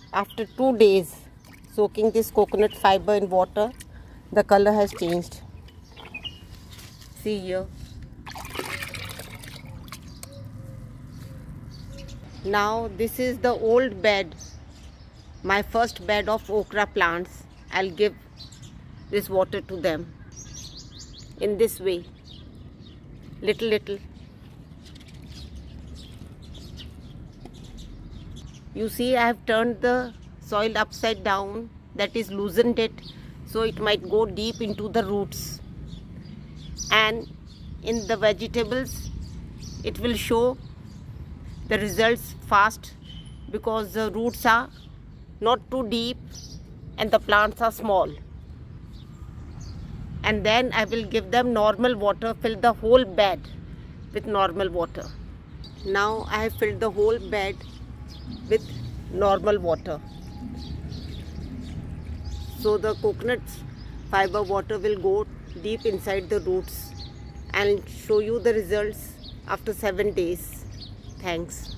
After 2 days soaking this coconut fiber in water, the color has changed. See here. Now this is the old bed, my first bed of okra plants. I'll give this water to them in this way, little. You see, I have turned the soil upside down, that is loosened it so it might go deep into the roots, and in the vegetables it will show the results fast because the roots are not too deep and the plants are small. And then I will give them normal water, fill the whole bed with normal water. Now I have filled the whole bed with normal water. So the coconut fiber water will go deep inside the roots and show you the results after 7 days. Thanks.